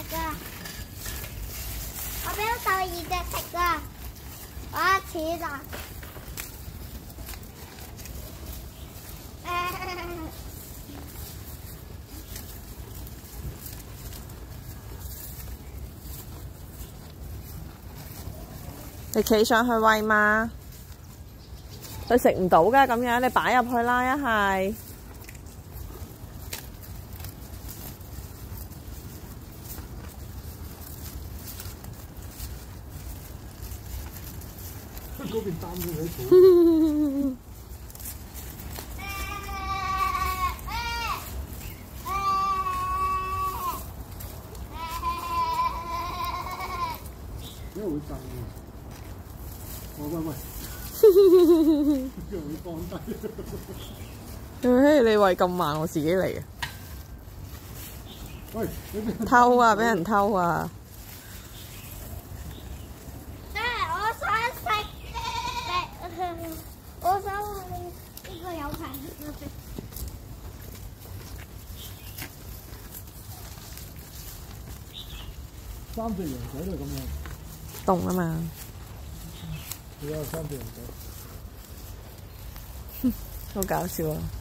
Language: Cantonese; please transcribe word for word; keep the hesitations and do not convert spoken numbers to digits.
噶，我俾咗第二隻食噶，我似啦。 你企上去餵嘛？佢食唔到㗎，咁樣你擺入去啦，一係。 嗰邊擔住你肚。因為會震嘅。喂喂喂！又會放低。 嘿，你餵咁慢，我自己嚟嘅。 喂！ 偷啊！俾人偷啊！ 我想食，我想呢個有排食。 三隻羊仔都係咁樣。 凍啊嘛！ 你有三隻羊仔。 好搞笑啊！